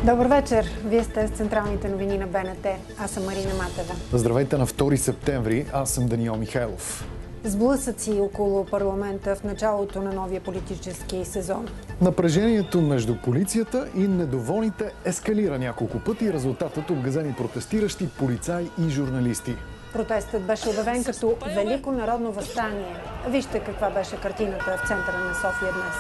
Добър вечер! Вие сте с централните новини на БНТ. Аз съм Марина Матева. Здравейте на 2 септември. Аз съм Даниел Михайлов. Сблъсъци около парламента в началото на новия политически сезон. Напрежението между полицията и недоволните ескалира няколко пъти. Резултатът обгазени протестиращи, полицаи и журналисти. Протестът беше обявен като Велико народно въстание. Вижте каква беше картината в центъра на София днес.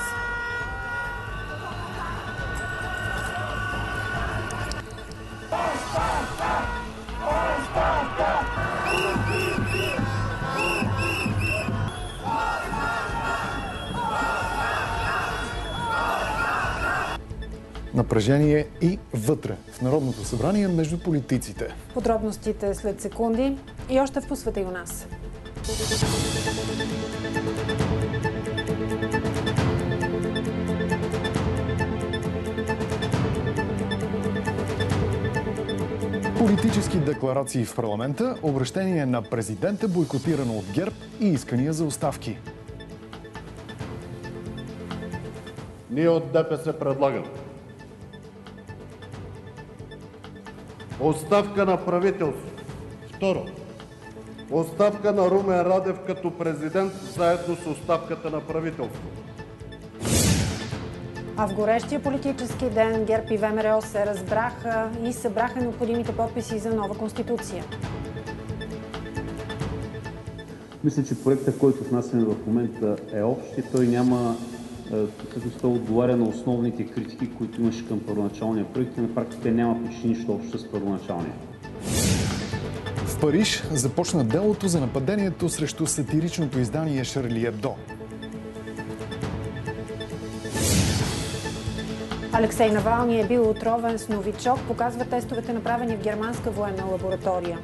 Напрежение и вътре в Народното събрание между политиците. Подробностите след секунди и още вкусвате и у нас. Политически декларации в парламента, обращение на президента, бойкотирано от ГЕРБ и искания за оставки. Ние от ДПС предлагаме оставка на правителство. Второ, оставка на Румен Радев като президент, заедно с оставката на правителство. А в горещия политически ден ГЕРБ и ВМРО се разбраха и събраха необходимите подписи за нова конституция. Мисля, че проектът, който внасяме в момента е общ и той няма, всъщност той отговаря на основните критики, които имаше към първоначалния проект и на практика няма почти нищо общо с първоначалния. В Париж започна делото за нападението срещу сатиричното издание Шарли Ебдо. Алексей Навални е бил отровен с новичок, показва тестовете, направени в германска военна лаборатория.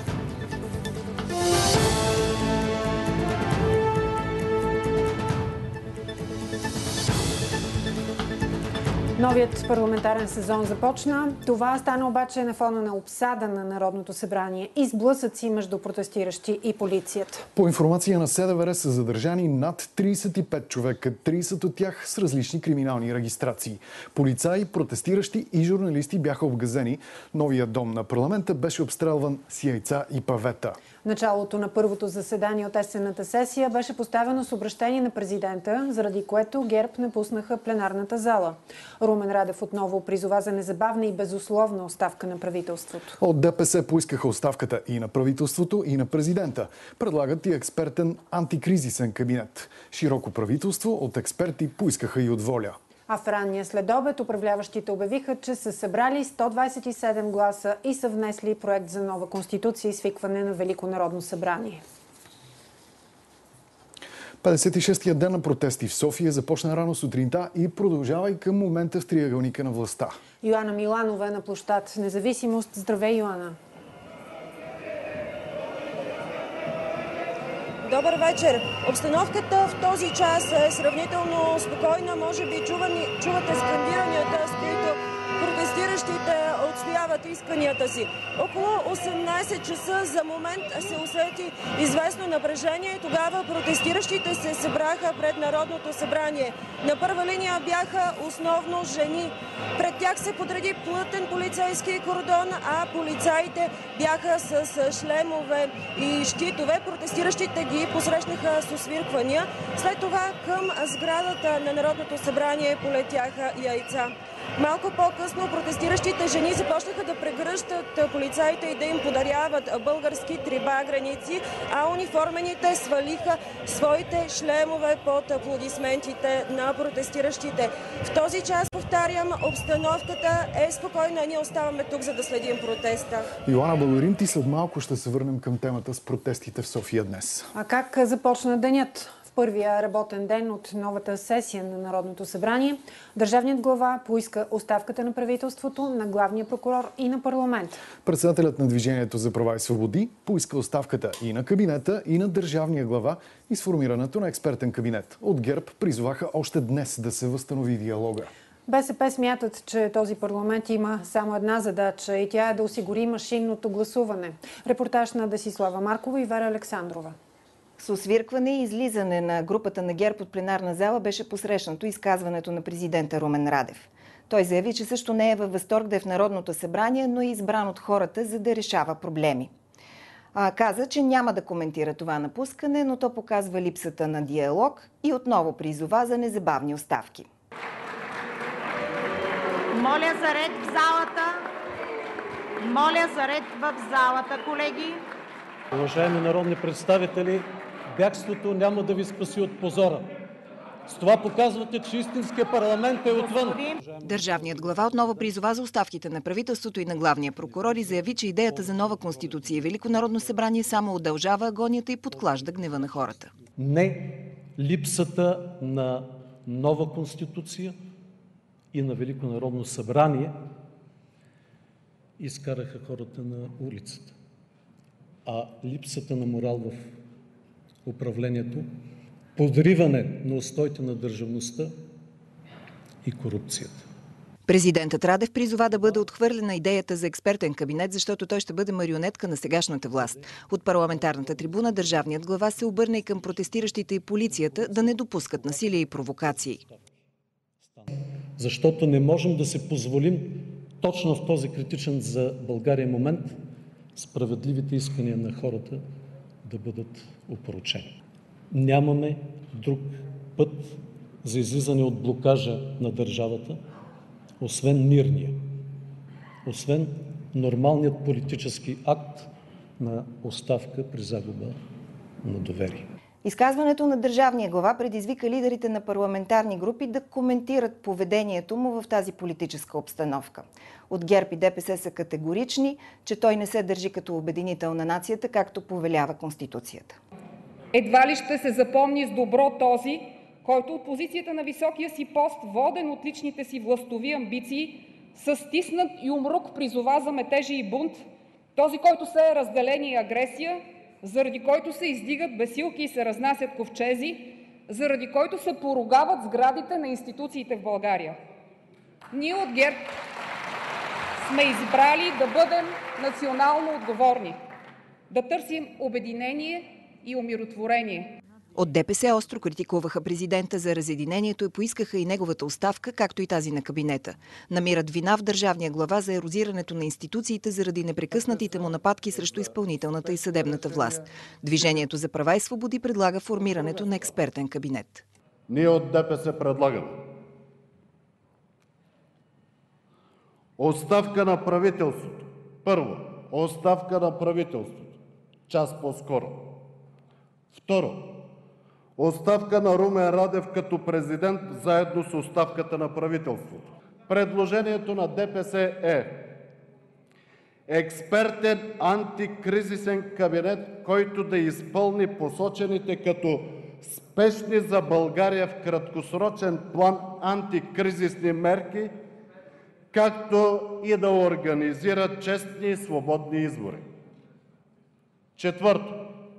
Новият парламентарен сезон започна. Това стана обаче на фона на обсада на Народното събрание и сблъсъци между протестиращи и полицията. По информация на СДВР са задържани над 35 човека, 30 от тях с различни криминални регистрации. Полицаи, протестиращи и журналисти бяха обгазени. Новият дом на парламента беше обстрелван с яйца и павета. Началото на първото заседание от есенната сесия беше поставено с обращение на президента, заради което ГЕРБ напуснаха пленарната зала. Румен Радев отново призова за незабавна и безусловна оставка на правителството. От ДПС поискаха оставката и на правителството, и на президента. Предлагат и експертен антикризисен кабинет. Широко правителство от експерти поискаха и от Воля. А в ранния следобед управляващите обявиха, че са събрали 127 гласа и са внесли проект за нова конституция и свикване на Велико народно събрание. 56-тия ден на протести в София започна рано сутринта и продължава и към момента в триъгълника на властта. Йоана Миланова е на площад Независимост. Здравей, Йоана! Добър вечер! Обстановката в този час е сравнително спокойна. Може би чувате скандиранията, с които протестиращите отстояват исканията си. Около 18 часа за момент се усети известно напрежение и тогава протестиращите се събраха пред Народното събрание. На първа линия бяха основно жени. Пред тях се подреди плътен полицейски кордон, а полицаите бяха с шлемове и щитове. Протестиращите ги посрещнаха с освирквания. След това към сградата на Народното събрание полетяха яйца. Малко по-късно протестиращите жени започнаха да прегръщат полицаите и да им подаряват български трибаграници, а униформените свалиха своите шлемове под аплодисментите на протестиращите. В този час, повтарям, обстановката е спокойна. Ние оставаме тук, за да следим протеста. Йоана, благодарим ти. След малко ще се върнем към темата с протестите в София днес. А как започна денят? Първия работен ден от новата сесия на Народното събрание, държавният глава поиска оставката на правителството, на главния прокурор и на парламент. Председателят на Движението за права и свободи поиска оставката и на кабинета, и на държавния глава и сформирането на експертен кабинет. От ГЕРБ призоваха още днес да се възстанови диалога. БСП смятат, че този парламент има само една задача и тя е да осигури машинното гласуване. Репортаж на Десислава Маркова и Вера Александрова. С освиркване и излизане на групата на ГЕРБ от пленарна зала беше посрещнато изказването на президента Румен Радев. Той заяви, че също не е във възторг да е в Народното събрание, но е избран от хората, за да решава проблеми. Каза, че няма да коментира това напускане, но то показва липсата на диалог и отново призова за незабавни оставки. Моля за ред в залата. Моля за ред в залата, колеги. Уважаеми народни представители, бягството няма да ви спаси от позора. С това показвате, че истинският парламент е отвън. Държавният глава отново призова за оставките на правителството и на главния прокурор и заяви, че идеята за нова конституция и Велико народно събрание само удължава агонията и подклажда гнева на хората. Не липсата на нова конституция и на Велико народно събрание изкараха хората на улицата, а липсата на морал в управлението, подриване на устоите на държавността и корупцията. Президентът Радев призова да бъде отхвърлена идеята за експертен кабинет, защото той ще бъде марионетка на сегашната власт. От парламентарната трибуна държавният глава се обърна и към протестиращите и полицията да не допускат насилие и провокации. Защото не можем да се позволим точно в този критичен за България момент справедливите искания на хората да бъдат опорочени. Нямаме друг път за излизане от блокажа на държавата, освен мирния, освен нормалният политически акт на оставка при загуба на доверие. Изказването на държавния глава предизвика лидерите на парламентарни групи да коментират поведението му в тази политическа обстановка. От ГЕРБ и ДПС са категорични, че той не се държи като обединител на нацията, както повелява Конституцията. Едва ли ще се запомни с добро този, който от позицията на високия си пост, воден от личните си властови амбиции, със стиснат юмрук призова за метежи и бунт, този, който се разделение и агресия, заради който се издигат бесилки и се разнасят ковчези, заради който се поругават сградите на институциите в България. Ние от ГЕРБ сме избрали да бъдем национално отговорни, да търсим обединение и умиротворение. От ДПС остро критикуваха президента за разединението и поискаха и неговата оставка, както и тази на кабинета. Намират вина в държавния глава за ерозирането на институциите заради непрекъснатите му нападки срещу изпълнителната и съдебната власт. Движението за права и свободи предлага формирането на експертен кабинет. Ние от ДПС предлагаме оставка на правителството. Първо, оставка на правителството. Час по-скоро. Второ, оставка на Румен Радев като президент, заедно с оставката на правителството. Предложението на ДПС е експертен антикризисен кабинет, който да изпълни посочените като спешни за България в краткосрочен план антикризисни мерки, както и да организира честни и свободни избори. Четвърто,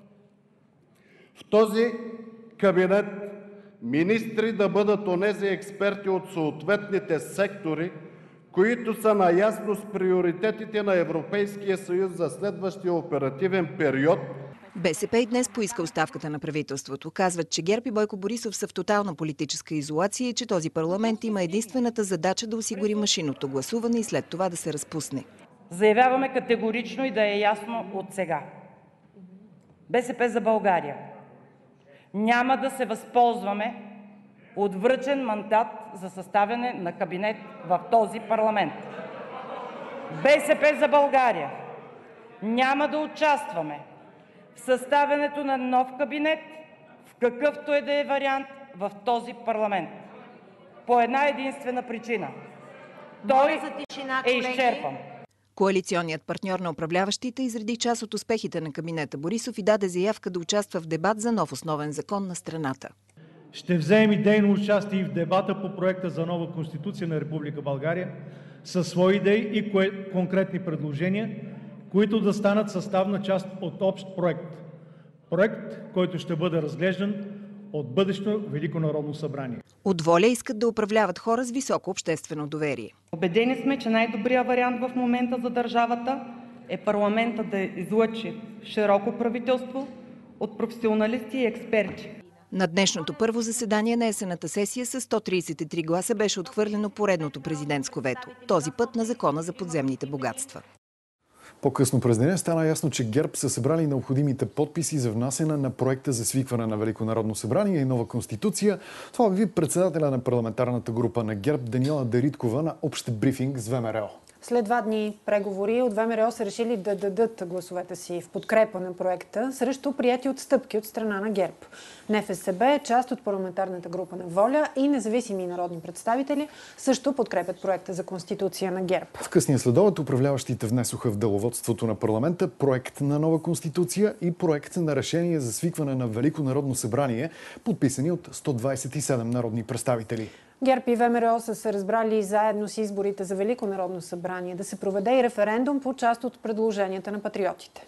в този кабинет министри да бъдат онези експерти от съответните сектори, които са наясно с приоритетите на Европейския съюз за следващия оперативен период. БСП и днес поиска оставката на правителството. Казват, че ГЕРБ и Бойко Борисов са в тотална политическа изолация и че този парламент има единствената задача да осигури машинното гласуване и след това да се разпусне. Заявяваме категорично и да е ясно от сега. БСП за България няма да се възползваме от връчен мандат за съставяне на кабинет в този парламент. БСП за България няма да участваме в съставянето на нов кабинет, в какъвто и да е вариант в този парламент. По една единствена причина. Той е изчерпан. Коалиционният партньор на управляващите изреди част от успехите на кабинета Борисов и даде заявка да участва в дебат за нов основен закон на страната. Ще вземем идейно участие и в дебата по проекта за нова Конституция на Република България със свои идеи и конкретни предложения, които да станат съставна част от общ проект. Проект, който ще бъде разглеждан от бъдещо Велико народно събрание. От ВОЛЯ искат да управляват хора с високо обществено доверие. Убедени сме, че най-добрият вариант в момента за държавата е парламентът да излъчи широко правителство от професионалисти и експерти. На днешното първо заседание на есенната сесия с 133 гласа беше отхвърлено поредното президентско вето. Този път на закона за подземните богатства. По-късно през деня стана ясно, че ГЕРБ са събрали необходимите подписи за внасяне на проекта за свикване на Велико народно събрание и нова конституция. Това обяви председателя на парламентарната група на ГЕРБ Даниела Дариткова на общ брифинг с ВМРО. След 2 дни преговори от ВМРО са решили да дадат гласовете си в подкрепа на проекта срещу прияти отстъпки от страна на ГЕРБ. НФСБ, част от парламентарната група на ВОЛЯ и независими народни представители също подкрепят проекта за конституция на ГЕРБ. В късния следобед управляващите внесоха в деловодството на парламента проект на нова конституция и проект на решение за свикване на Велико народно събрание, подписани от 127 народни представители. ГЕРБ и ВМРО са се разбрали заедно с изборите за Велико народно събрание да се проведе и референдум по част от предложенията на патриотите.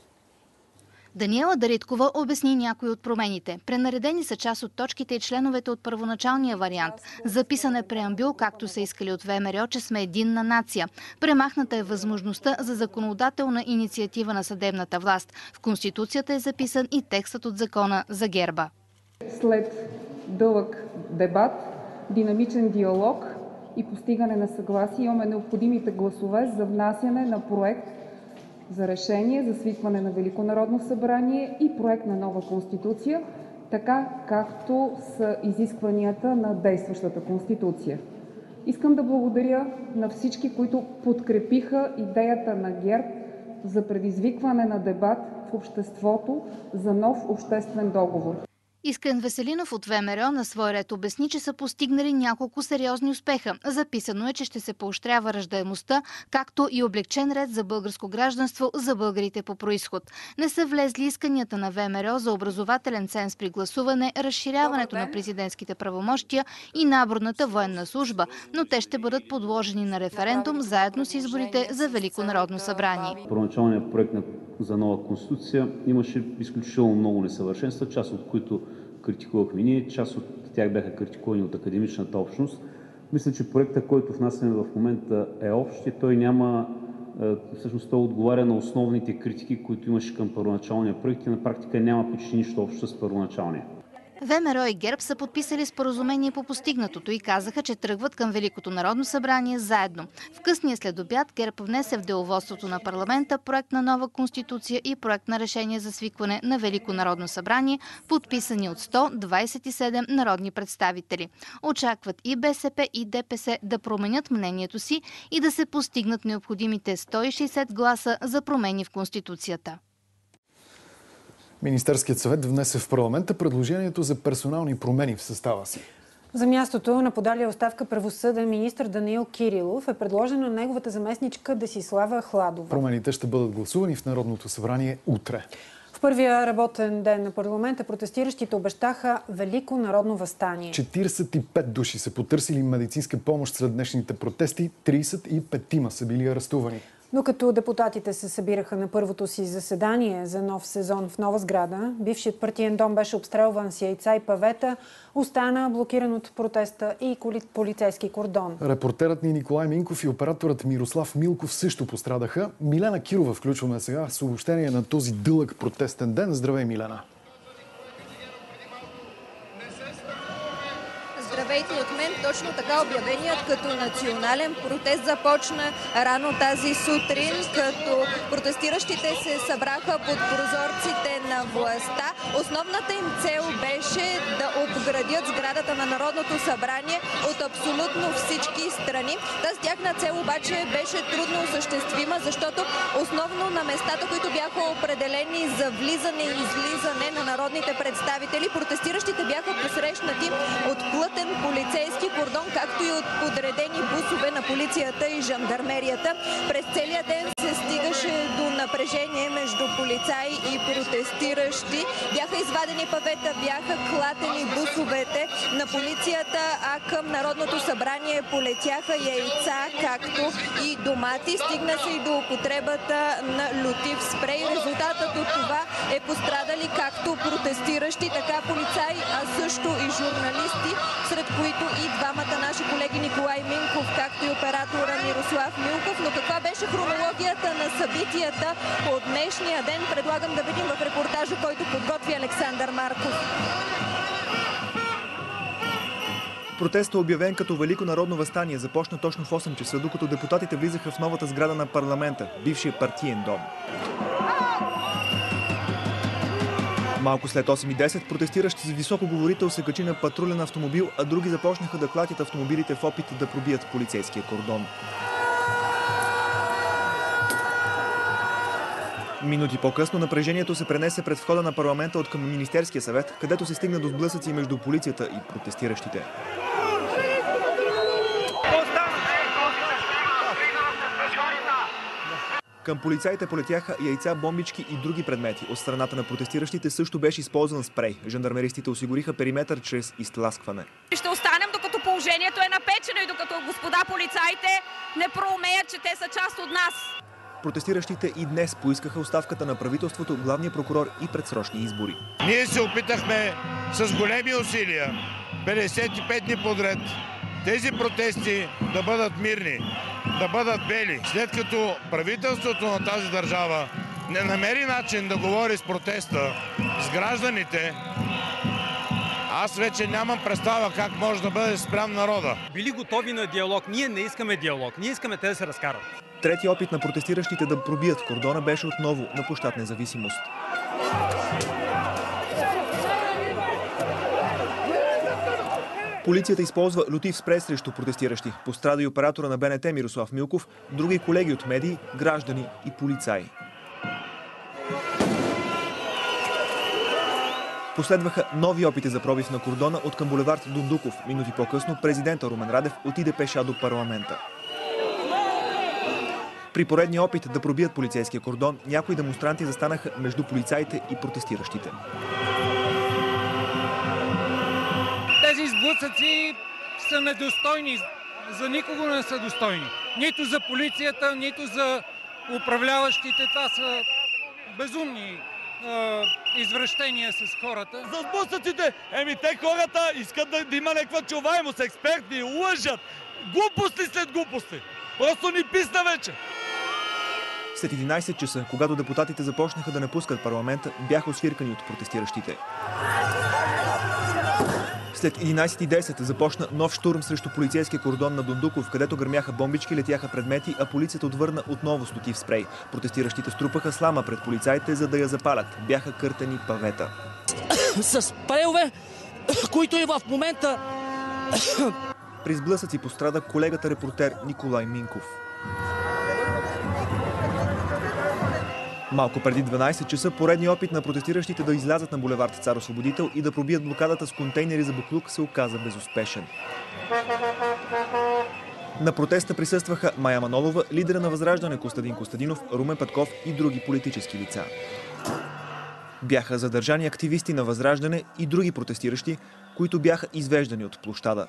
Даниела Дариткова обясни някои от промените. Пренаредени са част от точките и членовете от първоначалния вариант. Записан е преамбюл, както са искали от ВМРО, че сме единна нация. Премахната е възможността за законодателна инициатива на съдебната власт. В Конституцията е записан и текстът от закона за герба. След дълъг дебат, динамичен диалог и постигане на съгласие имаме необходимите гласове за внасяне на проект за решение за свикване на Велико народно събрание и проект на нова конституция, така както са изискванията на действащата конституция. Искам да благодаря на всички, които подкрепиха идеята на ГЕРБ за предизвикване на дебат в обществото за нов обществен договор. Искрен Веселинов от ВМРО на свой ред обясни, че са постигнали няколко сериозни успеха. Записано е, че ще се поощрява раждаемостта, както и облекчен ред за българско гражданство за българите по произход. Не са влезли исканията на ВМРО за образователен ценз при гласуване, разширяването на президентските правомощия и наборната военна служба, но те ще бъдат подложени на референдум заедно с изборите за Велико народно събрание. Първоначалният проект за нова конституция имаше изключително много несъвършенства, част от които критикувахме ние, част от тях бяха критикувани от академичната общност. Мисля, че проектът, който внасяме в момента е общ и той няма, всъщност той отговаря на основните критики, които имаше към първоначалния проект и на практика няма почти нищо общо с първоначалния. ВМРО и ГЕРБ са подписали споразумение по постигнатото и казаха, че тръгват към Великото народно събрание заедно. В късния следобед ГЕРБ внесе в деловодството на парламента проект на нова конституция и проект на решение за свикване на Велико народно събрание, подписани от 127 народни представители. Очакват и БСП и ДПС да променят мнението си и да се постигнат необходимите 160 гласа за промени в Конституцията. Министерският съвет внесе в парламента предложението за персонални промени в състава си. За мястото на подалия оставка правосъден министър Данаил Кирилов е предложена неговата заместничка Десислава Хладова. Промените ще бъдат гласувани в Народното събрание утре. В първия работен ден на парламента протестиращите обещаха велико народно въстание. 45 души са потърсили медицинска помощ сред днешните протести, 35 са били арестувани. Докато депутатите се събираха на първото си заседание за нов сезон в нова сграда, бившият партиен дом беше обстрелван с яйца и павета, остана блокиран от протеста и полицейски кордон. Репортерът ни Николай Минков и операторът Мирослав Милков също пострадаха. Милена Кирова включваме сега с обобщение на този дълъг протестен ден. Здравей, Милена! Здравейте от мен. Точно така обявеният като национален протест започна рано тази сутрин, като протестиращите се събраха под прозорците на властта. Основната им цел беше да обградят сградата на Народното събрание от абсолютно всички страни. Тази тяхна цел обаче беше трудно осъществима, защото основно на местата, които бяха определени за влизане и излизане на народните представители, протестиращите бяха посрещнати от плътен полицейски кордон, както и от подредени бусове на полицията и жандармерията. През целия ден се стигаше до напрежение между полицаи и протестиращи. Бяха извадени павета, бяха клатени бусовете на полицията, а към Народното събрание полетяха яйца, както и домати. Стигна се и до употребата на лютив спрей. Резултатът от това е пострадали както протестиращи, така полицаи, а също и журналисти, сред които и двамата наши колеги Николай Минков, както и оператора Мирослав Милков. Но каква беше хронологията на събитията от днешния ден, предлагам да видим в репортажа, който подготви Александър Марков. Протестът, обявен като Велико народно въстание, започна точно в 8 часа, докато депутатите влизаха в новата сграда на парламента, бившия партиен дом. Малко след 8:10 протестиращи с високоговорител се качи на патрулен автомобил, а други започнаха да клатят автомобилите в опит да пробият полицейския кордон. Минути по-късно напрежението се пренесе пред входа на парламента от към Министерския съвет, където се стигна до сблъсъци между полицията и протестиращите. Към полицаите полетяха яйца, бомбички и други предмети. От страната на протестиращите също беше използван спрей. Жандармеристите осигуриха периметър чрез изтласкване. Ще останем докато положението е напечено и докато господа полицаите не проумеят, че те са част от нас. Протестиращите и днес поискаха оставката на правителството, главния прокурор и предсрочни избори. Ние се опитахме с големи усилия, 55 дни подред, тези протести да бъдат мирни, да бъдат бели. След като правителството на тази държава не намери начин да говори с протеста, с гражданите, аз вече нямам представа как може да бъде спрян народа. Били готови на диалог. Ние не искаме диалог. Ние искаме те да се разкарат. Трети опит на протестиращите да пробият кордона беше отново на площад Независимост. Полицията използва лютив спрей срещу протестиращи. Пострада и оператора на БНТ Мирослав Милков, други колеги от медии, граждани и полицаи. Последваха нови опити за пробив на кордона от към булевард Дондуков. Минути по-късно президента Румен Радев отиде пеша до парламента. При поредния опит да пробият полицейския кордон, някои демонстранти застанаха между полицаите и протестиращите. Тези сблъсъци са недостойни. За никого не са достойни. Нито за полицията, нито за управляващите. Това са безумни извращения с хората. За сблъсъците! Те хората искат да има някаква чуваемост, експерти, лъжат. Глупости след глупости. Просто ни писна вече. След 11 часа, когато депутатите започнаха да напускат парламента, бяха освиркани от протестиращите. След 11:10 започна нов штурм срещу полицейския кордон на Дондуков, където гърмяха бомбички, летяха предмети, а полицията отвърна отново с лютив спрей. Протестиращите струпаха слама пред полицаите, за да я запалят. Бяха къртени павета. С спрейове, които и в момента... При сблъсъци пострада колегата репортер Николай Минков. Малко преди 12 часа поредният опит на протестиращите да излязат на булевард Цар Освободител и да пробият блокадата с контейнери за буклук се оказа безуспешен. На протеста присъстваха Мая Манолова, лидера на Възраждане Костадин Костадинов, Румен Петков и други политически лица. Бяха задържани активисти на Възраждане и други протестиращи, които бяха извеждани от площада.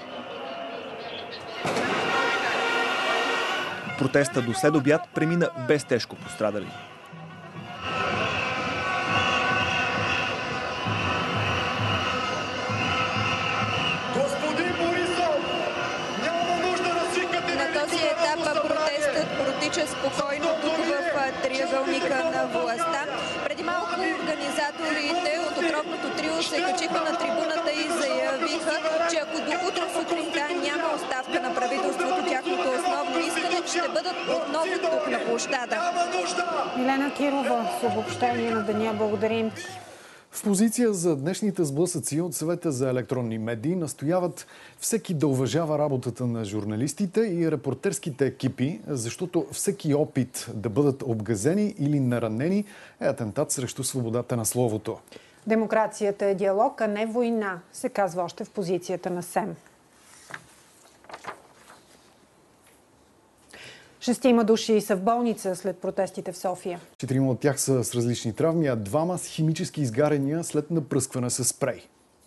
Протеста до след обяд премина без тежко пострадали. Протича спокойно тук в триъгълника на властта. Преди малко организаторите от отровното трио се качиха на трибуната и заявиха, че ако до утре сутринта няма оставка на правителството, тяхното основно искане ще бъдат отново тук на площада. Милена Кирова с обобщение на деня. Благодарим ти. В позиция за днешните сблъсъци от Съвета за електронни медии настояват всеки да уважава работата на журналистите и репортерските екипи, защото всеки опит да бъдат обгазени или наранени е атентат срещу свободата на словото. Демокрацията е диалог, а не война, се казва още в позицията на СЕМ. 6 души са в болница след протестите в София. 4 от тях са с различни травми, а 2 с химически изгаряния след напръскване с спрей.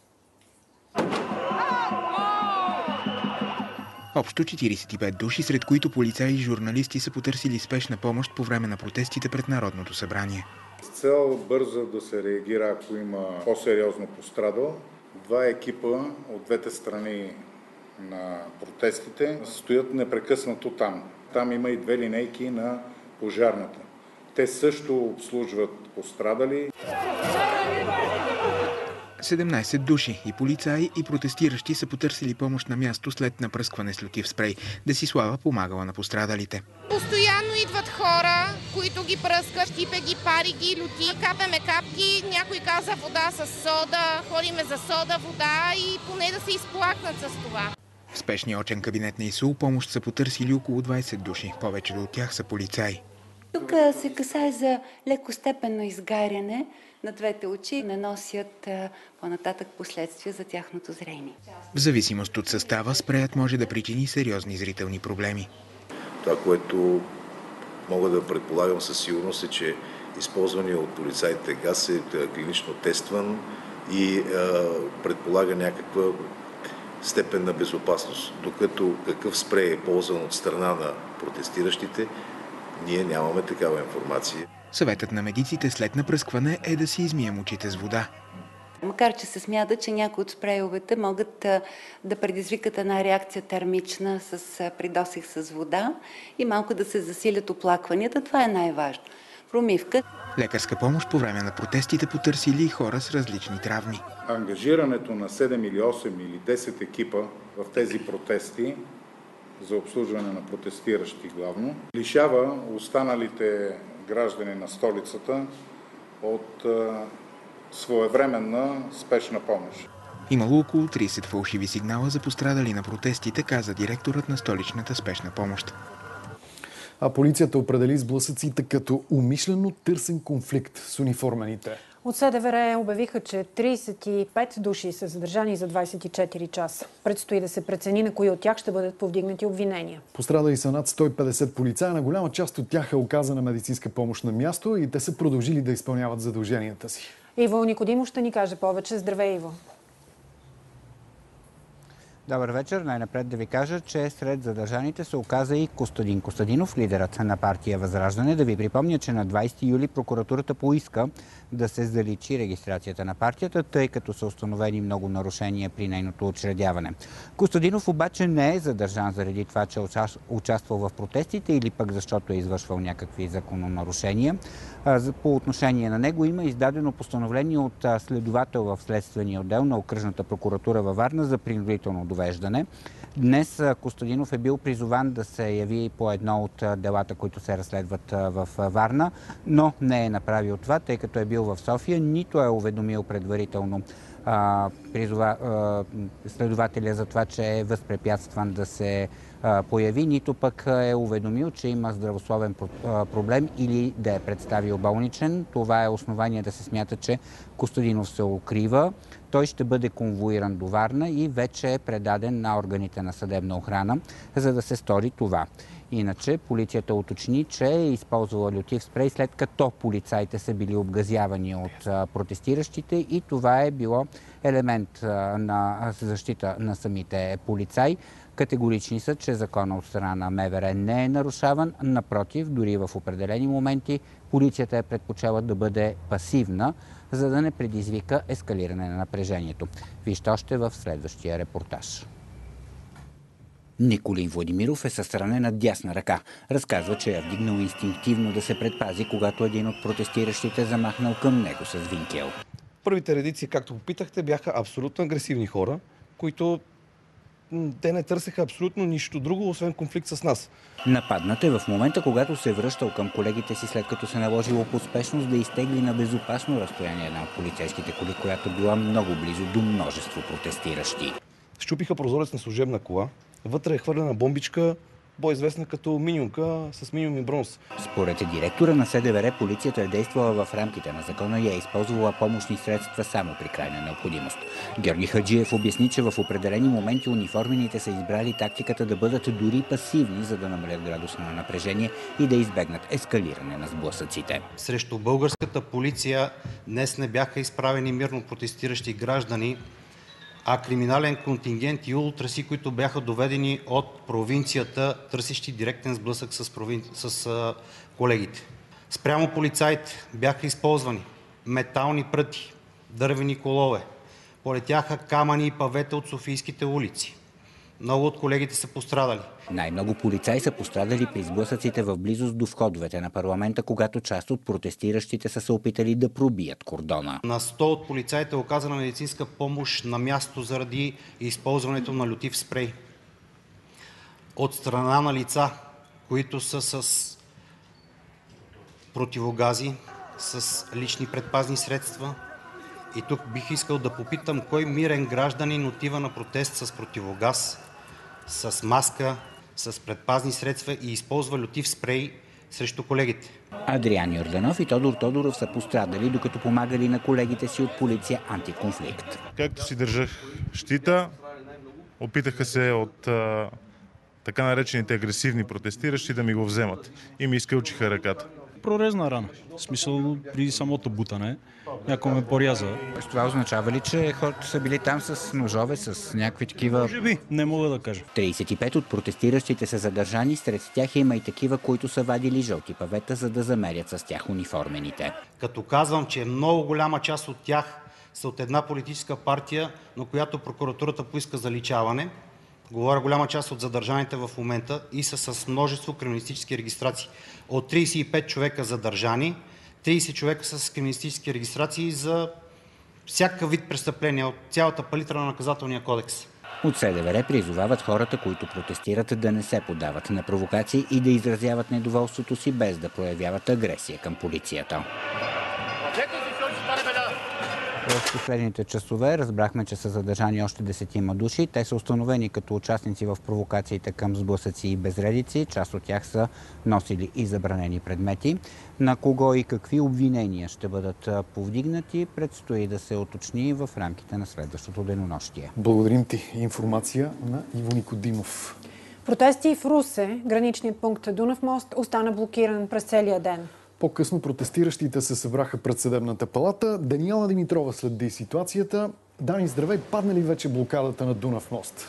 Общо 45 души, сред които полицаи и журналисти, са потърсили спешна помощ по време на протестите пред Народното събрание. С цел бързо да се реагира, ако има по-сериозно пострадал, 2 екипа от двете страни на протестите стоят непрекъснато там. Там има и 2 линейки на пожарната. Те също обслужват пострадали. 17 души и полицаи и протестиращи са потърсили помощ на място след напръскване с лютив спрей. Десислава помагала на пострадалите. Постоянно идват хора, които ги пръскат, щипе ги, пари ги, люти, капеме капки, някой каза вода с сода, ходиме за сода, вода и поне да се изплакнат с това. В спешния очен кабинет на ИСУЛ помощ са потърсили около 20 души. Повечето от тях са полицаи. Тук се касае за лекостепенно изгаряне на двете очи, не носят по-нататък последствия за тяхното зрение. В зависимост от състава, спреят може да причини сериозни зрителни проблеми. Това, което мога да предполагам със сигурност е, че използвания от полицаите газ е клинично тестван и предполага някаква степен на безопасност. Докато какъв спрей е ползван от страна на протестиращите, ние нямаме такава информация. Съветът на медиците след напръскване е да си измием очите с вода. Макар че се смята, че някои от спрейовете могат да предизвикат една реакция термична при досег с вода и малко да се засилят оплакванията, това е най-важно. Промивка. Лекарска помощ по време на протестите потърсили и хора с различни травми. Ангажирането на 7 или 8 или 10 екипа в тези протести за обслужване на протестиращи главно, лишава останалите граждани на столицата от своевременна спешна помощ. Имало около 30 фалшиви сигнала за пострадали на протестите, каза директорът на столичната спешна помощ. А полицията определи сблъсъците като умишлено търсен конфликт с униформените. От СДВР обявиха, че 35 души са задържани за 24 часа. Предстои да се прецени на кои от тях ще бъдат повдигнати обвинения. Пострадали са над 150 полицаи, на голяма част от тях е оказана медицинска помощ на място и те са продължили да изпълняват задълженията си. Иво Никодимов ще ни каже повече. Здравей, Иво! Добър вечер. Най-напред да ви кажа, че сред задържаните се оказа и Костадин Костадинов, лидерът на партия Възраждане. Да ви припомня, че на 20 юли прокуратурата поиска да се заличи регистрацията на партията, тъй като са установени много нарушения при нейното учредяване. Костадинов обаче не е задържан заради това, че е участвал в протестите или пък защото е извършвал някакви закононарушения. По отношение на него има издадено постановление от следовател в следствения отдел на окръжната прокуратура във Варна за принудително довеждане. Днес Костадинов е бил призован да се яви по едно от делата, които се разследват в Варна, но не е направил това, тъй като е бил в София, нито е уведомил предварително следователя за това, че е възпрепятстван да се появи, нито пък е уведомил, че има здравословен проблем или да е представил болничен. Това е основание да се смята, че Костадинов се укрива. Той ще бъде конвоиран до Варна и вече е предаден на органите на съдебна охрана, за да се стори това. Иначе полицията уточни, че е използвала лютив спрей, след като полицаите са били обгазявани от протестиращите и това е било елемент на защита на самите полицаи. Категорични са, че закона от страна на МВР не е нарушаван. Напротив, дори в определени моменти полицията е предпочела да бъде пасивна, за да не предизвика ескалиране на напрежението. Вижте още в следващия репортаж. Николин Владимиров е със ранена дясна ръка. Разказва, че е вдигнал инстинктивно да се предпази, когато един от протестиращите замахнал към него с винкел. Първите редици, както попитахте, бяха абсолютно агресивни хора, които те не търсеха абсолютно нищо друго, освен конфликт с нас. Нападнат е в момента, когато се връщал към колегите си, след като се наложило по спешност да изтегли на безопасно разстояние една от полицейските коли, която била много близо до множество протестиращи. Счупиха прозорец на служебна кола. Вътре е хвърлена бомбичка, по-известна като миньонка с миньон и бронз. Според директора на СДВР, полицията е действала в рамките на закона и е използвала помощни средства само при крайна необходимост. Георги Хаджиев обясни, че в определени моменти униформените са избрали тактиката да бъдат дори пасивни, за да намалят градуса на напрежение и да избегнат ескалиране на сблъсъците. Срещу българската полиция днес не бяха изправени мирно протестиращи граждани, а криминален контингент и ултраси, които бяха доведени от провинцията, търсещи директен сблъсък с колегите. Спрямо полицаите бяха използвани метални пръти, дървени колове, полетяха камъни и павета от софийските улици. Много от колегите са пострадали. Най-много полицаи са пострадали при сблъсъците в близост до входовете на парламента, когато част от протестиращите са се опитали да пробият кордона. На 100 от полицаите е оказана медицинска помощ на място заради използването на лютив спрей. От страна на лица, които са с противогази, с лични предпазни средства. И тук бих искал да попитам, кой мирен гражданин отива на протест с противогаз, с маска, с предпазни средства и използва лютив спрей срещу колегите? Адриан Йорданов и Тодор Тодоров са пострадали, докато помагали на колегите си от полиция антиконфликт. Както си държах щита, опитаха се от така наречените агресивни протестиращи да ми го вземат и ми изкълчиха ръката. Прорезна рана. В смисъл, при самото бутане някой ме поряза. Това означава ли, че хората са били там с ножове, с някакви такива... Може би, не мога да кажа. 35 от протестиращите са задържани, сред тях има и такива, които са вадили жълти павета, за да замерят с тях униформените. Като казвам, че много голяма част от тях са от една политическа партия, на която прокуратурата поиска заличаване, говоря голяма част от задържаните в момента, и са с множество криминалистически регистрации. От 35 човека задържани, 30 човека са с криминалистически регистрации за всякакъв вид престъпления от цялата палитра на наказателния кодекс. От СДВР призовават хората, които протестират, да не се подават на провокации и да изразяват недоволството си, без да проявяват агресия към полицията. В последните часове разбрахме, че са задържани още 10 души. Те са установени като участници в провокациите към сблъсъци и безредици. Част от тях са носили и забранени предмети. На кого и какви обвинения ще бъдат повдигнати, предстои да се уточни в рамките на следващото денонощие. Благодарим ти. Информация на Иво Никодимов. Протести в Русе. Граничният пункт Дунав мост остана блокиран през целия ден. По-късно протестиращите се събраха пред съдебната палата. Даниела Димитрова следи ситуацията. Дани, здравей, падна ли вече блокадата на Дунав мост?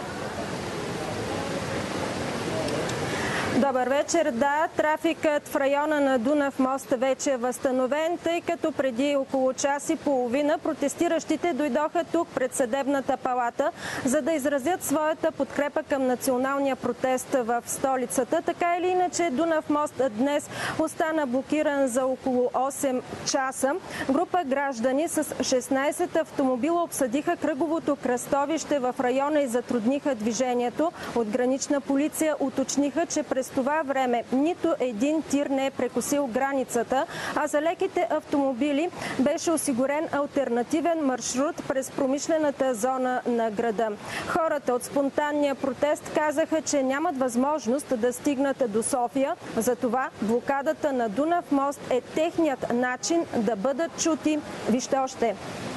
Добър вечер. Да, трафикът в района на Дунав мост вече е възстановен, тъй като преди около час и половина протестиращите дойдоха тук пред съдебната палата, за да изразят своята подкрепа към националния протест в столицата. Така или иначе, Дунав мост днес остана блокиран за около 8 часа. Група граждани с 16 автомобила обсъдиха кръговото кръстовище в района и затрудниха движението. От гранична полиция уточниха, че през това време нито един тир не е прекосил границата, а за леките автомобили беше осигурен алтернативен маршрут през промишлената зона на града. Хората от спонтанния протест казаха, че нямат възможност да стигнат до София. Затова блокадата на Дунав мост е техният начин да бъдат чути. Вижте още.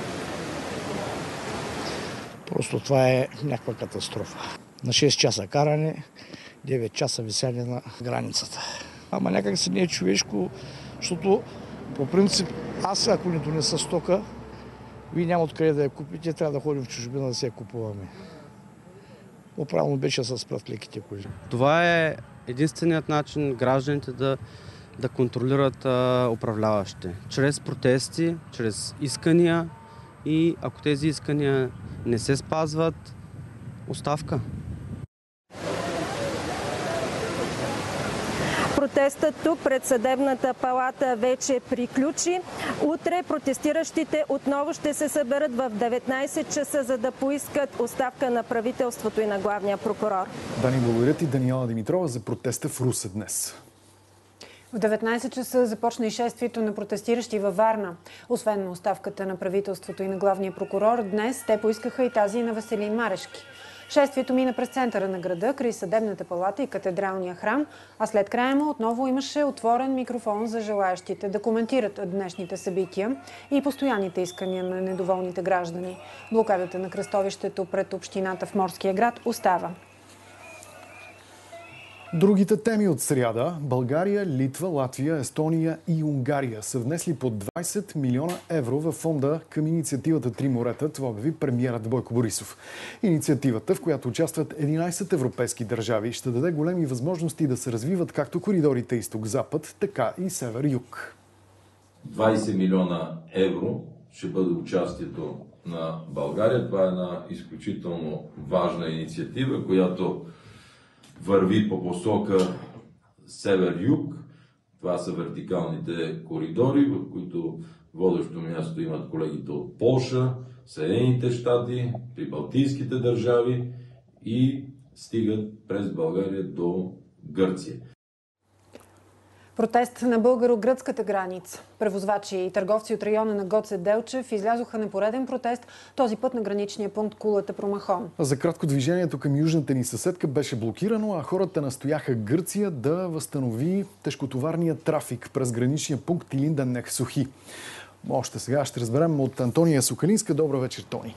Просто това е някаква катастрофа. На 6 часа каране, 9 часа висяне на границата. Ама някак си не е човешко, защото по принцип аз, ако не донеса стока, вие няма откъде да я купите, трябва да ходим в чужбина да се я купуваме. Оправилно беше да се спрат леките коли. Това е единственият начин гражданите да контролират управляващите. Чрез протести, чрез искания и ако тези искания не се спазват, оставка. Протестът тук пред съдебната палата вече приключи. Утре протестиращите отново ще се съберат в 19 часа, за да поискат оставка на правителството и на главния прокурор. Дани, благодаря ти, Даниела Димитрова, за протеста в Русе днес. В 19 часа започна и шествието на протестиращи във Варна. Освен на оставката на правителството и на главния прокурор, днес те поискаха и тази на Веселин Марешки. Шествието мина през центъра на града, край съдебната палата и катедралния храм, а след края му отново имаше отворен микрофон за желаящите да коментират днешните събития и постоянните искания на недоволните граждани. Блокадата на кръстовището пред общината в Морския град остава. Другите теми от сряда – България, Литва, Латвия, Естония и Унгария са внесли по 20 милиона евро във фонда към инициативата Три морета. Това обяви премиерът Бойко Борисов. Инициативата, в която участват 11 европейски държави, ще даде големи възможности да се развиват както коридорите изток-запад, така и север-юг. 20 милиона евро ще бъде участието на България. Това е една изключително важна инициатива, която върви по посока север-юг. Това са вертикалните коридори, в които водещо място имат колегите от Полша, Съединените щати, прибалтийските държави и стигат през България до Гърция. Протест на българо-гръцката граница. Превозвачи и търговци от района на Гоце Делчев излязоха на пореден протест, този път на граничния пункт Кулата Промахон. За кратко движението към южната ни съседка беше блокирано, а хората настояха Гърция да възстанови тежкотоварния трафик през граничния пункт Илинден Ексухи. Още сега ще разберем от Антония Сокалинска. Добър вечер, Тони.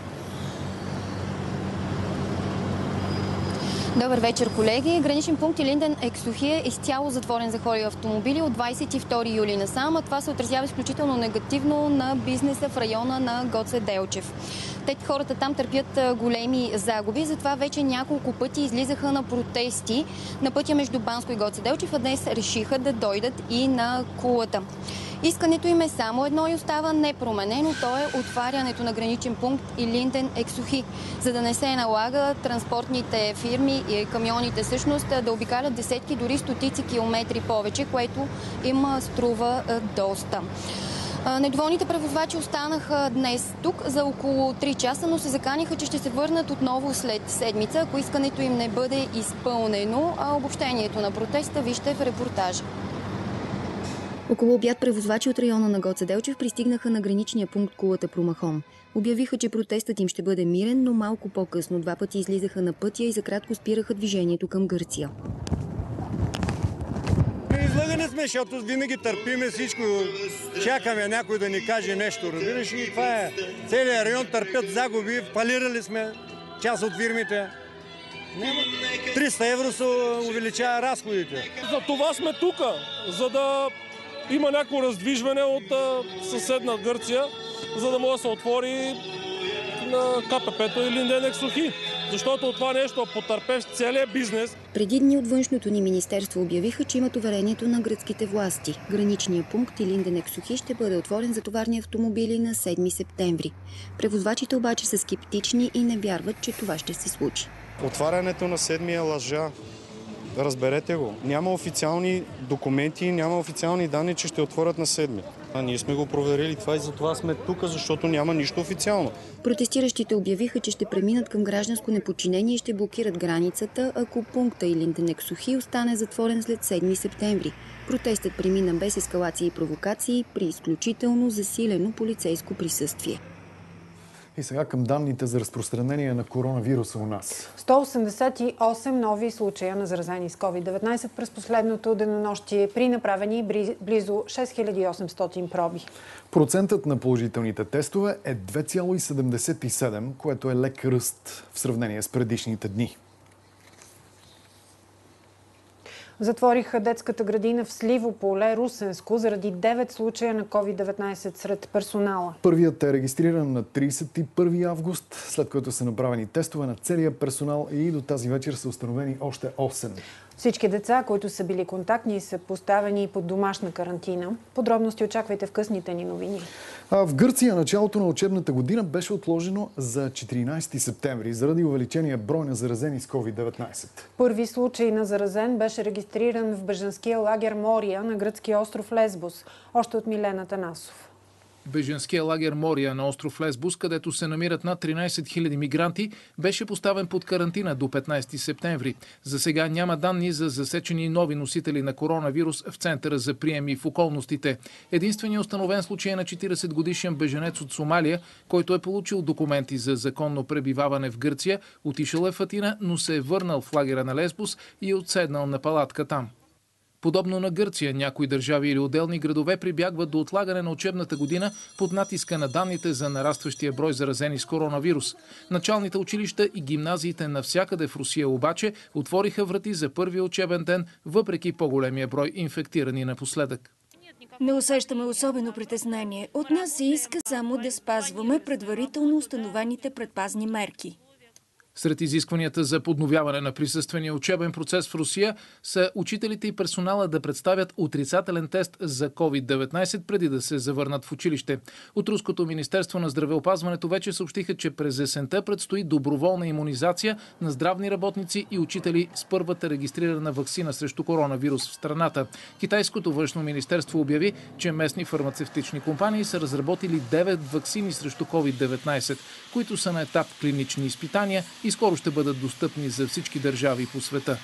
Добър вечер, колеги. Граничен пункт Илинден Ексухи е изцяло затворен за хора и автомобили от 22 юли насам, а това се отразява изключително негативно на бизнеса в района на Гоце Делчев. Хората там търпят големи загуби, затова вече няколко пъти излизаха на протести на пътя между Банско и Гоце Делчев, а днес решиха да дойдат и на Кулата. Искането им е само едно и остава непроменено. То е отварянето на граничен пункт Илинден Ексухи, за да не се налага транспортните фирми и камионите всъщност да обикалят десетки, дори стотици километри повече, което им струва доста. Недоволните превозвачи останаха днес тук за около 3 часа, но се заканиха, че ще се върнат отново след седмица, ако искането им не бъде изпълнено. А обобщението на протеста вижте в репортажа. Около обяд превозвачи от района на Гоце Делчев пристигнаха на граничния пункт Кулата Промахон. Обявиха, че протестът им ще бъде мирен, но малко по-късно 2 пъти излизаха на пътя и за кратко спираха движението към Гърция. Излъгани сме, защото винаги търпиме всичко, чакаме някой да ни каже нещо, разбираш, и това е. Целият район търпят загуби, фалирали сме част от фирмите. 300 евро се увеличава разходите. За това сме тук, за да има някакво раздвижване от съседна Гърция, за да може да се отвори на КПП-то Илинден Ексухи. Защото от това нещо потърпеш целият бизнес. Преди дни от външното ни министерство обявиха, че имат уверението на гръцките власти. Граничният пункт Илинден Ексухи ще бъде отворен за товарни автомобили на 7 септември. Превозвачите обаче са скептични и не вярват, че това ще се случи. Отварянето на 7 е лъжа. Разберете го. Няма официални документи, няма официални данни, че ще отворят на 7. Ние сме го проверили това и затова сме тук, защото няма нищо официално. Протестиращите обявиха, че ще преминат към гражданско неподчинение и ще блокират границата, ако пункта Илинден Ексухи остане затворен след 7 септември. Протестът премина без ескалации и провокации при изключително засилено полицейско присъствие. И сега към данните за разпространение на коронавируса у нас. 188 нови случая на заразени с COVID-19 през последното денонощие при направени близо 6800 проби. Процентът на положителните тестове е 2,77, което е лек ръст в сравнение с предишните дни. Затвориха детската градина в Сливо поле, Русенско, заради 9 случая на COVID-19 сред персонала. Първият е регистриран на 31 август, след което са направени тестове на целия персонал и до тази вечер са установени още 8. Всички деца, които са били контактни, са поставени под домашна карантина. Подробности очаквайте в късните ни новини. В Гърция началото на учебната година беше отложено за 14 септември заради увеличения брой на заразени с COVID-19. Първи случай на заразен беше регистриран в бежанския лагер Мория на гръцкия остров Лесбос, още от Милена Танасов. Бежанския лагер Мория на остров Лесбос, където се намират над 13 000 мигранти, беше поставен под карантина до 15 септември. За сега няма данни за засечени нови носители на коронавирус в центъра за приеми в околностите. Единственият установен случай е на 40-годишен бежанец от Сомалия, който е получил документи за законно пребиваване в Гърция, отишъл е в Атина, но се е върнал в лагера на Лесбос и е отседнал на палатка там. Подобно на Гърция, някои държави или отделни градове прибягват до отлагане на учебната година под натиска на данните за нарастващия брой заразени с коронавирус. Началните училища и гимназиите навсякъде в Русия обаче отвориха врати за първия учебен ден, въпреки по-големия брой инфектирани напоследък. Не усещаме особено притеснение. От нас се иска само да спазваме предварително установените предпазни мерки. Сред изискванията за подновяване на присъствения учебен процес в Русия са учителите и персонала да представят отрицателен тест за COVID-19 преди да се завърнат в училище. От Руското министерство на здравеопазването вече съобщиха, че през есента предстои доброволна имунизация на здравни работници и учители с първата регистрирана ваксина срещу коронавирус в страната. Китайското външно министерство обяви, че местни фармацевтични компании са разработили 9 ваксини срещу COVID-19, които са на етап клинични изпитания и скоро ще бъдат достъпни за всички държави по света.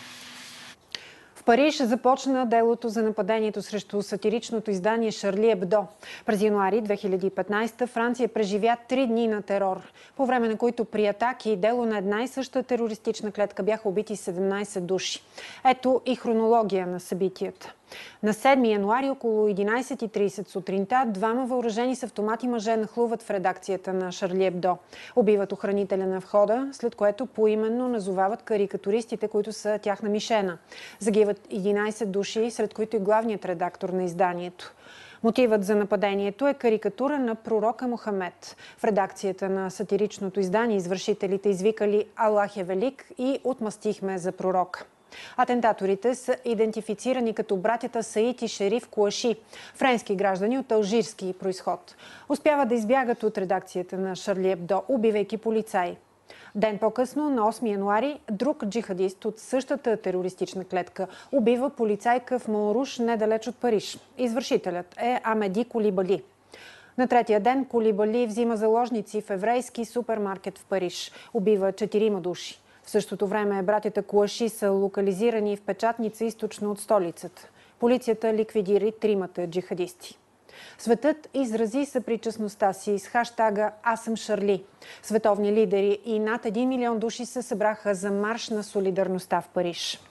В Париж започна делото за нападението срещу сатиричното издание Шарли Ебдо. През януари 2015 Франция преживя 3 дни на терор, по време на които при атаки и дело на една и съща терористична клетка бяха убити 17 души. Ето и хронология на събитията. На 7 януари около 11:30 сутринта двама въоръжени с автомати мъже нахлуват в редакцията на Шарли Ебдо. Убиват охранителя на входа, след което поименно назовават карикатуристите, които са тяхна мишена. Загиват 11 души, сред които и главният редактор на изданието. Мотивът за нападението е карикатура на пророка Мохамед. В редакцията на сатиричното издание извършителите извикали "Аллах е велик" и "Отмъстихме за пророка". Атентаторите са идентифицирани като братята Саид и Шериф Куаши, френски граждани от алжирски произход. Успяват да избягат от редакцията на Шарли Ебдо, убивайки полицаи. Ден по-късно, на 8 януари, друг джихадист от същата терористична клетка убива полицайка в Монруш, недалеч от Париж. Извършителят е Амеди Кулибали. На третия ден Кулибали взима заложници в еврейски супермаркет в Париж. Убива 4 души. В същото време братята Куаши са локализирани в печатница източно от столицата. Полицията ликвидира 3 джихадисти. Светът изрази съпричастността си с хаштага "Аз съм Шарли". Световни лидери и над 1 милион души се събраха за марш на солидарността в Париж.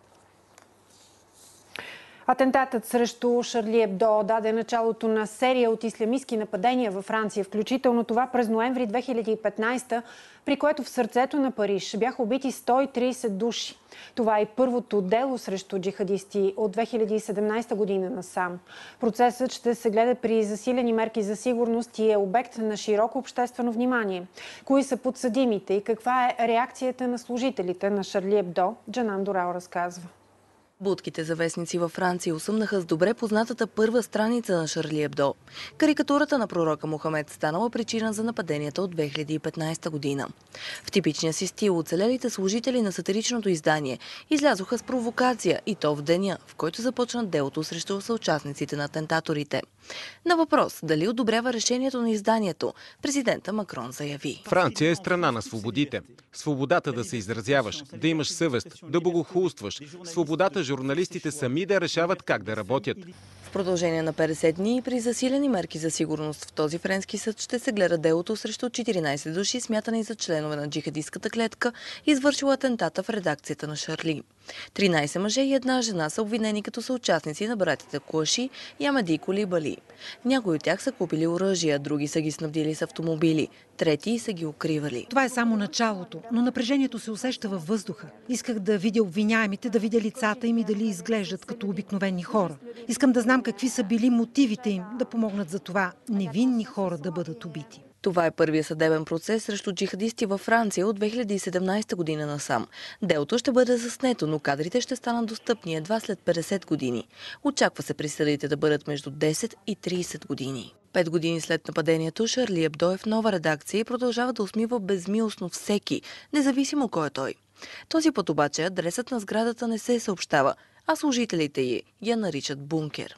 Атентатът срещу Шарли Ебдо даде началото на серия от ислямистки нападения във Франция, включително това през ноември 2015, при което в сърцето на Париж бяха убити 130 души. Това е първото дело срещу джихадисти от 2017 година насам. Процесът ще се гледа при засилени мерки за сигурност и е обект на широко обществено внимание. Кои са подсъдимите и каква е реакцията на служителите на Шарли Ебдо, Джанан Дорал разказва. Будките за вестници във Франция осъмнаха с добре познатата първа страница на Шарли Ебдо. Карикатурата на пророка Мохамед станала причина за нападенията от 2015 година. В типичния си стил оцелелите служители на сатиричното издание излязоха с провокация, и то в деня, в който започна делото срещу съучастниците на атентаторите. На въпрос дали одобрява решението на изданието, президента Макрон заяви: Франция е страна на свободите. Свободата да се изразяваш, да имаш съвест, да богохулстваш. Свободата журналистите сами да решават как да работят. В продължение на 50 дни при засилени мерки за сигурност в този френски съд ще се гледа делото срещу 14 души, смятани за членове на джихадистката клетка, извършила атентата в редакцията на Шарли. 13 мъже и една жена са обвинени като съучастници на братите Куаши и Амеди Кулибали. Някои от тях са купили оръжия, други са ги снабдили с автомобили, трети са ги укривали. Това е само началото, но напрежението се усеща във въздуха. Исках да видя обвиняемите, да видя лицата им и дали изглеждат като обикновени хора. Искам да знам какви са били мотивите им да помогнат за това невинни хора да бъдат убити. Това е първият съдебен процес срещу джихадисти във Франция от 2017 година насам. Делото ще бъде заснето, но кадрите ще станат достъпни едва след 50 години. Очаква се присъдите да бъдат между 10 и 30 години. 5 години след нападението Шарли Ебдо е в нова редакция и продължава да усмива безмилостно всеки, независимо кой е той. Този път обаче адресът на сградата не се съобщава, а служителите й я наричат бункер.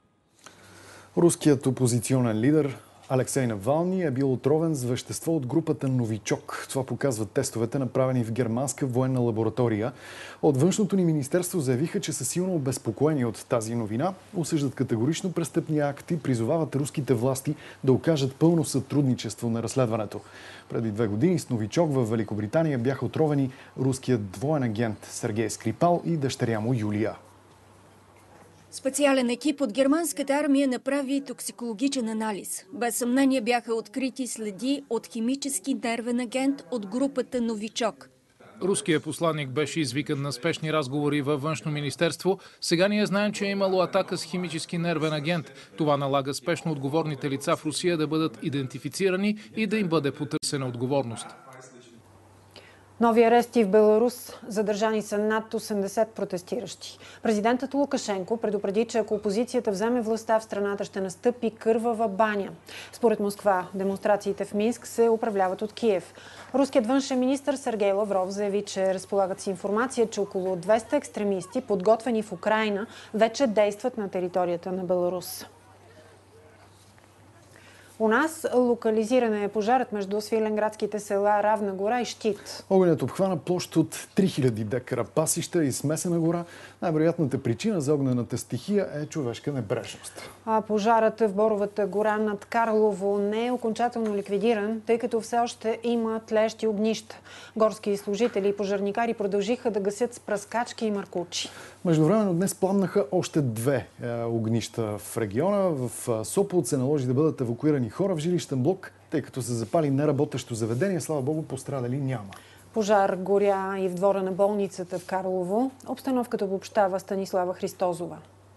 Руският опозиционен лидер Алексей Навални е бил отровен с вещество от групата Новичок. Това показват тестовете, направени в германска военна лаборатория. От външното ни министерство заявиха, че са силно обезпокоени от тази новина, осъждат категорично престъпния акт и призовават руските власти да окажат пълно сътрудничество на разследването. Преди 2 години с Новичок в Великобритания бяха отровени руският двоен агент Сергей Скрипал и дъщеря му Юлия. Специален екип от германската армия направи токсикологичен анализ. Без съмнение бяха открити следи от химически нервен агент от групата Новичок. Руският посланник беше извикан на спешни разговори във външно министерство. Сега ние знаем, че е имало атака с химически нервен агент. Това налага спешно отговорните лица в Русия да бъдат идентифицирани и да им бъде потърсена отговорност. Нови арести в Беларус. Задържани са над 80 протестиращи. Президентът Лукашенко предупреди, че ако опозицията вземе властта в страната, ще настъпи кървава баня. Според Москва, демонстрациите в Минск се управляват от Киев. Руският външен министър Сергей Лавров заяви, че разполагат с информация, че около 200 екстремисти, подготвени в Украйна, вече действат на територията на Беларус. У нас локализиран е пожарът между свиленградските села Равна гора и Щит. Огънят обхвана площ от 3000 декара пасища и смесена гора. Най-вероятната причина за огнената стихия е човешка небрежност. А пожарът в Боровата гора над Карлово не е окончателно ликвидиран, тъй като все още има тлеещи огнища. Горски служители и пожарникари продължиха да гасят с пръскачки и маркучи. Междувременно днес пламнаха още 2 огнища в региона. В Сопот се наложи да бъдат евакуирани хора в жилищен блок, тъй като се запали неработещо заведение. Слава Богу, пострадали няма. Пожар горя и в двора на болницата в Карлово. Обстановката обобщава Станислава Христозова.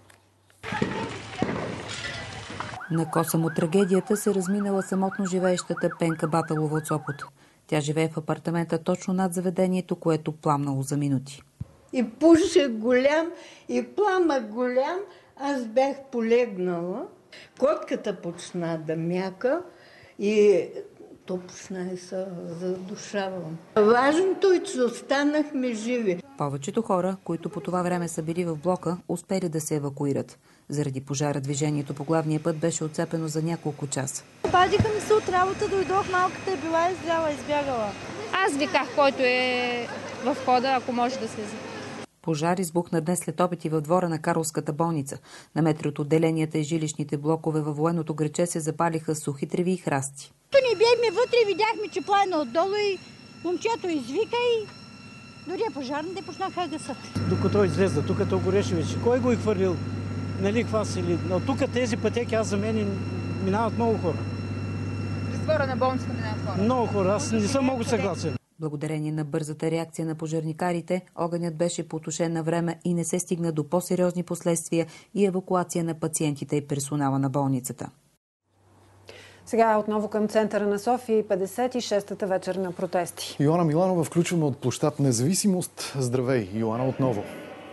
На косъм от трагедията се разминала самотно живеещата Пенка Баталова от Сопот. Тя живее в апартамента точно над заведението, което пламнало за минути. И пушек голям, и пламък голям. Аз бях полегнала. Котката почна да мяка и то почна и се задушавам. Важното е, че останахме живи. Повечето хора, които по това време са били в блока, успели да се евакуират. Заради пожара движението по главния път беше отцепено за няколко часа. Обадиха ми се от работа, дойдох, малката е била изляла, избягала. Аз виках, който е в хода, ако може да слезе. Пожар избухна днес след обед и в двора на Карловската болница. На метри от отделенията и жилищните блокове във военното граче се запалиха сухи треви и храсти. Ние бяхме вътре, видяхме, че пламена отдолу и момчето извика и дори пожарните почнаха да гасат. Докато излезна, тук то гореше вече. Кой го е хвърлил? Нали хвасили? Но тук тези пътеки, аз за мен минават много хора. През двора на болницата минават хора? Много хора, аз не съм много съгласен. Благодарение на бързата реакция на пожарникарите, огънят беше потушен на време и не се стигна до по-сериозни последствия и евакуация на пациентите и персонала на болницата. Сега отново към центъра на София и 56-та вечер на протести. Йоана Миланова включваме от площад Независимост. Здравей, Йоана, отново.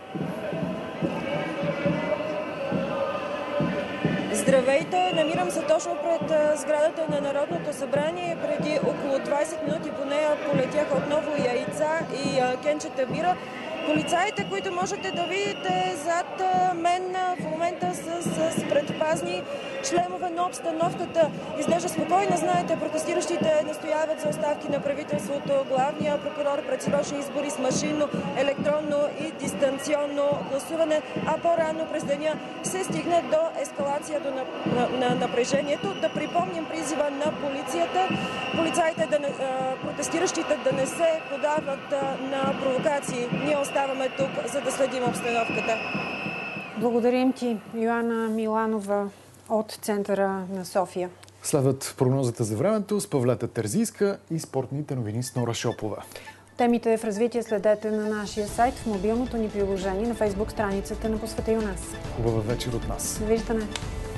Здравейте! Намирам се точно пред сградата на Народното събрание. Преди около 20 минути по нея полетяха отново яйца и кенчета бира. Полицаите, които можете да видите зад мен в момента с предпазни шлемове, но обстановката изглежда спокойна. Знаете, протестиращите настояват за оставки на правителството. Главният прокурор предсрочни избори с машинно, електронно и дистанционно гласуване, а по-рано през деня се стигна до ескалация на напрежението. Да припомним призива на полицията, протестиращите да не се подават на провокации. Ние оставаме тук, за да следим обстановката. Благодарим ти, Йоана Миланова от центъра на София. Следват прогнозата за времето с Павлета Терзийска и спортните новини с Нора Шопова. Темите в развитие следете на нашия сайт, в мобилното ни приложение, на Фейсбук страницата на Посвети у нас. Хубава вечер от нас. Довиждане.